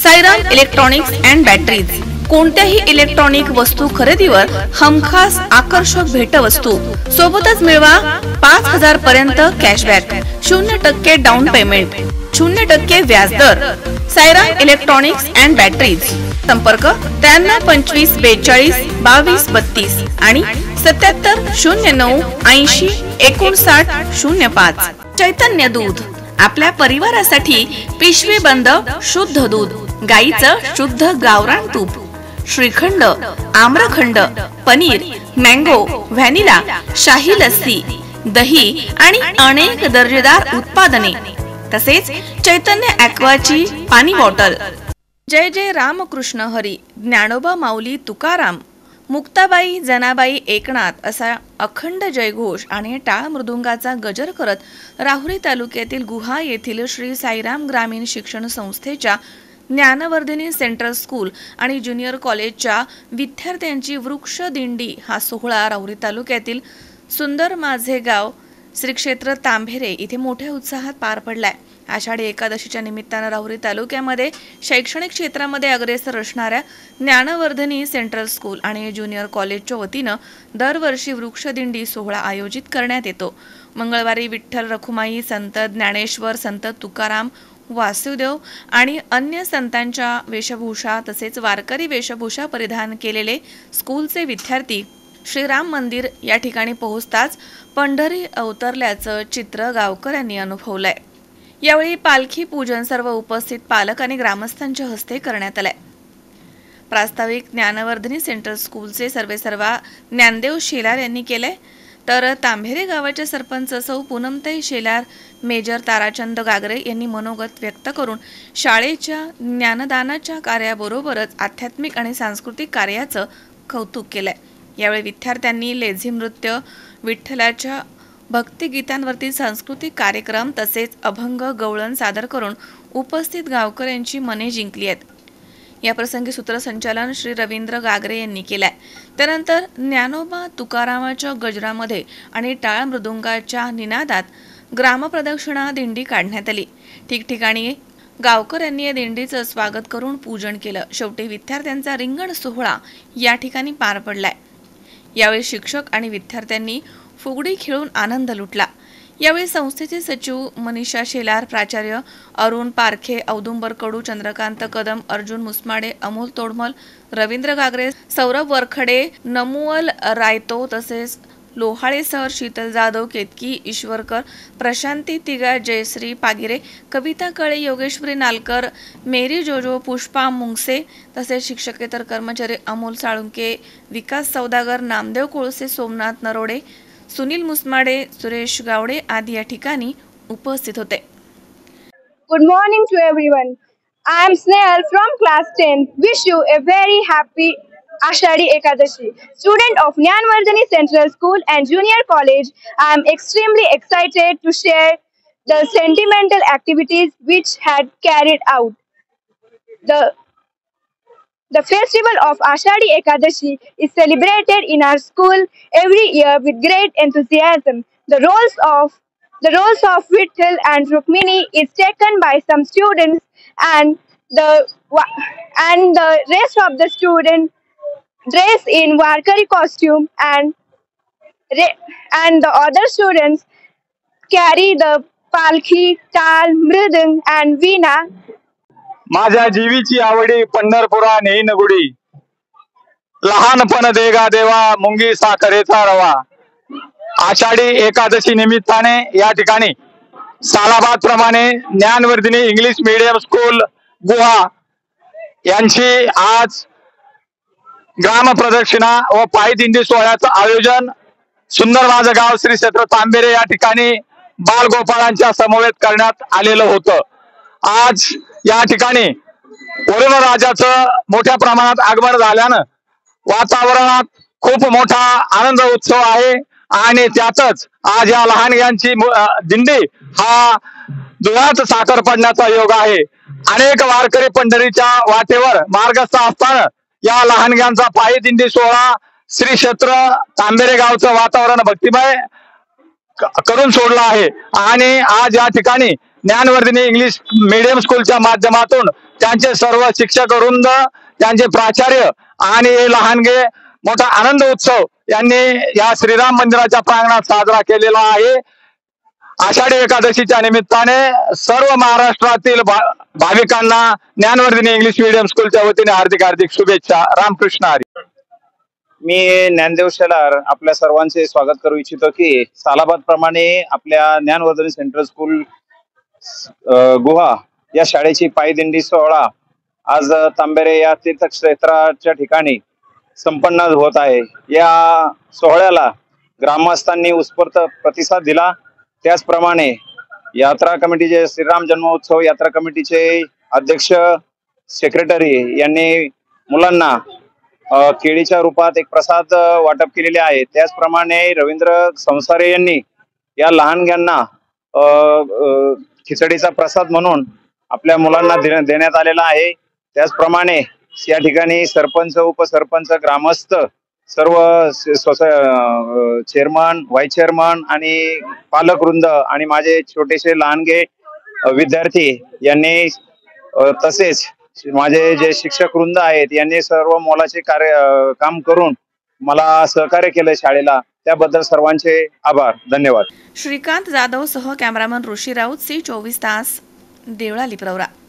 Sairam electronics and batteries कोणत्याही electronic वस्तू खरेदीवर हमखास आकर्षक भेटवस्तू सोबतच मिळवा 5000 पर्यंत कॅशबॅक, 0% डाऊन पेमेंट, 0% व्याजदर। साईराम इलेक्ट्रॉनिक्स अँड बॅटरीज, संपर्क 93 25 42 22 32 आणि 77 09 80 59 05। चैतन्य दूध, आपल्या परिवारासाठी पिशवी बंद शुद्ध दूध, गाईचं शुद्ध गावरान तूप, श्रीखंड, आम्रखंड, पनीर, मँगो, व्हॅनिला, शाही लस्सी, दही आणि अनेक दर्जेदार उत्पादने, तसेच चैतन्य ॲक्वाची पाणी बॉटल। जय जय रामकृष्ण हरी, ज्ञानोबा माऊली तुकाराम, मुक्ताबाई जनाबाई एकनाथ असा अखंड जयघोष आणि टाळ मृदुंगाचा गजर करत राहुरी तालुक्यातील गुहा येथील श्री साईराम ग्रामीण शिक्षण संस्थेच्या ज्ञानवर्धिनी सेंट्रल स्कूल आणि ज्युनियर कॉलेजच्या विद्यार्थ्यांची वृक्ष दिंडी हा सोहळा राहुरी तालुक्यातील सुंदर माझे गाव श्री क्षेत्र तांभेरे इथे मोठ्या उत्साहात पार पडलाय। आषाढी एकादशीच्या निमित्तानं राहुरी तालुक्यामध्ये शैक्षणिक क्षेत्रामध्ये अग्रेसर असणाऱ्या ज्ञानवर्धिनी सेंट्रल स्कूल आणि ज्युनियर कॉलेजच्या वतीनं दरवर्षी वृक्षदिंडी सोहळा आयोजित करण्यात येतो। मंगळवारी विठ्ठल रखुमाई, संत ज्ञानेश्वर, संत तुकाराम, वासुदेव आणि अन्य संतांच्या वेशभूषा तसेच वारकरी वेशभूषा परिधान केलेले स्कूलचे विद्यार्थी श्रीराम मंदिर या ठिकाणी पोहोचताच पंढरी अवतरल्याचं चित्र गावकऱ्यांनी अनुभवलंय। यावेळी पालखी पूजन सर्व उपस्थित पालक आणि ग्रामस्थांच्या हस्ते करण्यात आले। प्रास्ताविक ज्ञानवर्धिनी सेंट्रल स्कूलचे सर्वेसर्वा ज्ञानदेव शेलार यांनी केले, तर तांभेरे गावाचे सरपंच सौ पूनमताई शेलार, मेजर ताराचंद गागरे यांनी मनोगत व्यक्त करून शाळेच्या ज्ञानदानाच्या कार्याबरोबरच आध्यात्मिक आणि सांस्कृतिक कार्याचं कौतुक केलंय। यावेळी विद्यार्थ्यांनी लेझिम नृत्य, विठ्ठलाच्या भक्तिगीतांवरती सांस्कृतिक कार्यक्रम तसेच अभंग गवळण सादर करून उपस्थित गावकऱ्यांची मने जिंकली आहेत। या प्रसंगी सूत्रसंचालन श्री रवींद्र गागरे यांनी केलाय। त्यानंतर ज्ञानोबा तुकारामाच्या गजरामध्ये आणि टाळ मृदुंगाच्या निनादात ग्रामप्रदक्षिणा दिंडी काढण्यात आली। ठिकठिकाणी गावकऱ्यांनी या दिंडीचं स्वागत करून पूजन केलं। शेवटी विद्यार्थ्यांचा रिंगण सोहळा या ठिकाणी पार पडलाय। यावेळी शिक्षक आणि विद्यार्थ्यांनी फुगडी खेळून आनंद लुटला। यावेळी संस्थेचे सचिव मनीषा शेलार, प्राचार्य अरुण पारखे, औदुंबर कडू, चंद्रकांत कदम, अर्जुन मुसमाडे, अमोल तोडमल, रवींद्र गागरे, सौरभ वरखडे, नमुअल रायतो तसेच लोहाळे सर, शीतल जाधव, केतकी ईश्वरकर, प्रशांती तिगा, जयश्री पागिरे, कविता कळे, योगेश्वरी नालकर, मेरी जोजो, पुष्पा मुंगसे तसेच शिक्षकेतर कर्मचारी अमोल साळुंके, विकास सौदागर, नामदेव कोळसे, सोमनाथ नरोडे, सुनील मुसमाडे, सुरेश गावडे आदी या ठिकाणी उपस्थित होते। Good morning to everyone. I am Snehal from class 10. Wish you a very happy Ashadi Ekadashi. Student of Jnanvardhani Central School and Junior College, I am extremely excited to share the sentimental activities which had carried out. The festival of Ashadi Ekadashi is celebrated in our school every year with great enthusiasm. The roles of Vitthal and Rukmini is taken by some students, and the rest of the students dress in Warkari costume, and the other students carry the palki, tal, mridang and veena. माझ्या जीवीची आवडी पंढरपुरा नेई नगुडी, लहानपण देगा देवा मुंगी साखरेचा रवा। आषाढी एकादशी निमित्ताने या ठिकाणी सालाबाद प्रमाणे ज्ञानवर्धिनी इंग्लिश मीडियम स्कूल गुहा यांची आज ग्राम प्रदक्षिणा व पायी दिंडी सोहळ्याचं आयोजन सुंदर माझं गाव श्री क्षेत्र तांबेरे या ठिकाणी बालगोपाळांच्या समवेत करण्यात आलेलं होतं। आज या ठिकाणी वरुण राजाचं मोठ्या प्रमाणात आगमन झाल्यानं वातावरणात खूप मोठा आनंद उत्सव आहे आणि त्यातच आज या लहानग्यांची दिंडी हा धुळ्यात साखर पडण्याचा योग आहे। अनेक वारकरी पंढरीच्या वाटेवर मार्गस्थ असताना या लहानग्यांचा पायी दिंडी सोहळा श्री क्षेत्र तांबेरे गावचं वातावरण भक्तिमय करून सोडला आहे आणि आज या ठिकाणी ज्ञानवर्धिनी इंग्लिश मीडियम स्कूलच्या माध्यमातून त्यांचे सर्व शिक्षक वृंद, त्यांचे प्राचार्य आणि हे लहानगे मोठा आनंद उत्सव यांनी या श्रीराम मंदिराच्या प्रांगणात साजरा केलेला आहे। आषाढी एकादशीच्या निमित्ताने सर्व महाराष्ट्रातील भाविकांना ज्ञानवर्धिनी इंग्लिश मीडियम स्कूलच्या वतीने हार्दिक शुभेच्छा। रामकृष्ण हरी। मी ज्ञानदेव शेलार आपल्या सर्वांचे स्वागत करू इच्छितो की सालाबाद प्रमाणे आपल्या ज्ञानवर्धनी सेंट्रल स्कूल गुहा या शाळेची पायदिंडी सोहळा आज तांबेरे या तीर्थक्षेत्राच्या ठिकाणी संपन्न होत आहे। या सोहळ्याला ग्रामस्थांनी उत्स्फूर्त प्रतिसाद दिला। त्याचप्रमाणे यात्रा कमिटीचे श्रीराम जन्मोत्सव यात्रा कमिटीचे अध्यक्ष सेक्रेटरी यांनी मुलांना केळीच्या रूपात एक प्रसाद वाटप केलेले आहे। त्याचप्रमाणे रवींद्र संसारे यांनी या लहानग्यांना खिचडीचा प्रसाद म्हणून आपल्या मुलांना देण्यात आलेला आहे। त्याचप्रमाणे या ठिकाणी सरपंच, उपसरपंच, ग्रामस्थ, सर्व चेअरमन, व्हाईस चेअरमन आणि पालक वृंद आणि माझे छोटेसे लहानगे विद्यार्थी यांनी तसेच माझे जे शिक्षक वृंद आहेत यांनी सर्व मोलाचे काम करून मला सहकार्य केलं शाळेला। त्याबद्दल सर्वांचे आभार, धन्यवाद। श्रीकांत जाधव सह कॅमेरामन ऋषी राऊत, C24 तास, देवळाली प्रवरा।